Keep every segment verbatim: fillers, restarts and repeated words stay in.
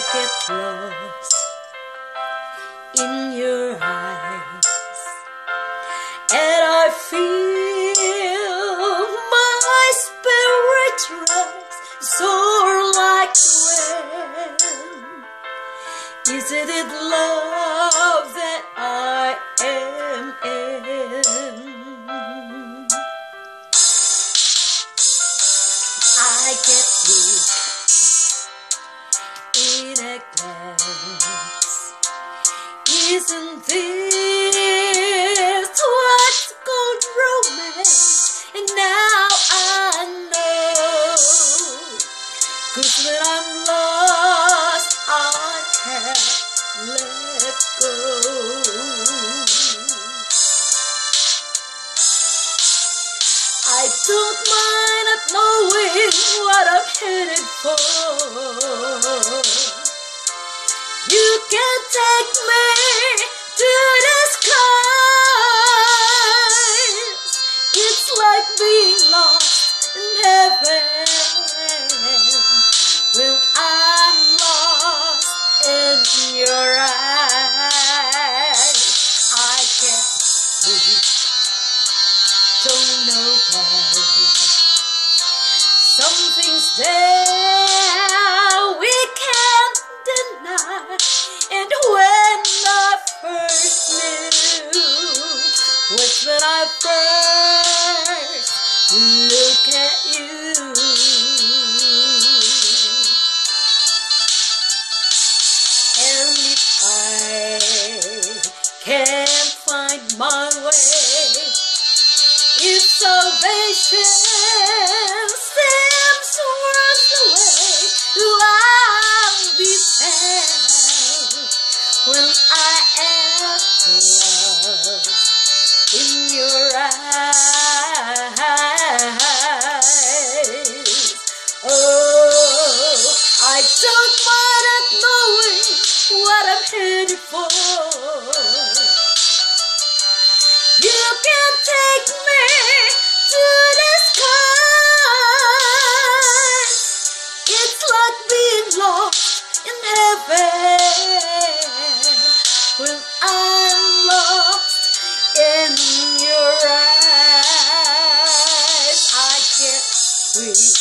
get lost in your eyes, and I feel my spirit rise, soar like the wind. Isn't it love that I am in? I get weak in a glance. Isn't this what's called romance? And now I know, 'cause when I'm lost I can't let go. I don't mind not knowing what I'm headed for. You can take me to the skies. It's like being lost in heaven when I'm lost in your eyes. I can't breathe, don't know why. Something's there we can't deny. And when I first knew was when I first look at you. And if I can't find my way, if salvation seems worth the way, I'll be found when I am lost in your eyes. Oh, I don't mind not knowing what I'm headed for. You can take me to the sky. It's like being lost in heaven when I'm lost in your eyes. I can't breathe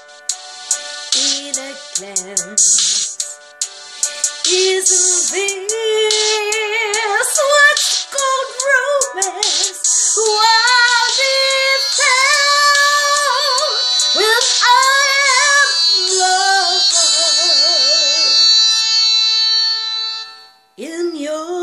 in a glance. Isn't this what's called romance? While deep down when I am lost in your